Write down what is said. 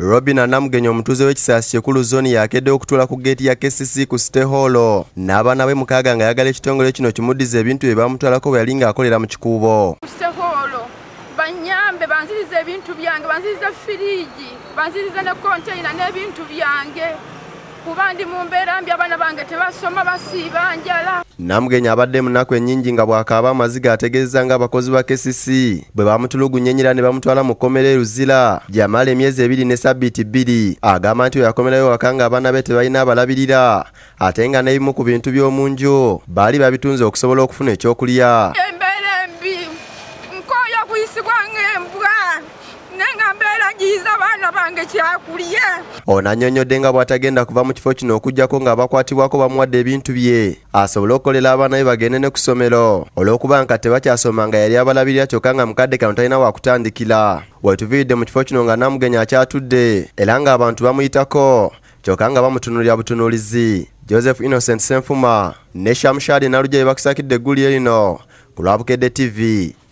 Robina Namugenyi omutuuze w'ekisaasi kyekulu zoni yakedde okutuula ku geeti ya KCCA ku City Hall n'abaana be mukaaga nga ayagala ekitongole kino kimuddiza ebintu bye bamutwalako bwe yali ng'akolera mu kikuubo. Banyambe banziriza ebintu byange, banziriza firiigi, banziriza ne konteyina n'ebintu byange. Kuba ndi mu mbeera mbi, abaana bange tebasoma basiiba njala. Namugenyi abadde mu nnaku ennyingi nga bw'akaaba amaziga ategeeza ng'abakozi ba KCCA bwe bamutulugunyenyera ne bamutwala mu kkomera e Luzira gy'amala emyezi 2 ne ssabbiiti 2. Agamba nti we yakomerayo waka ng'abaana be tebalina abalabirira ate nga n'ebimu ku bintu by'omu nju baali babitunze okusobola okufuna ekyokulya. Embeera embi, nkooya kuyisibwa ng'embwa nenga mbeera njiyiza abaana bange kyakulya. Ono annyonnyodde nga bw'atagenda kuva mu kifo kino okuggyako ng'abakwatibwako bamuwadde ebintu bye asobole okukolera abaana be bagende ne ku ssomero olw'okuba nga tebakyasoma nga yali abalabirira kyokka nga mukadde kano talina wakutandikira. Wetuviiridde mu kifo kino nga Namugenyi akyatudde era ng'abantu bamuyitako kyokka nga bamutunuulira butunuulizi. Joseph Innocent Senfuma ne Shamshadi Nalugye bakusakidde eggulire lino ku lwa Bukedde TV.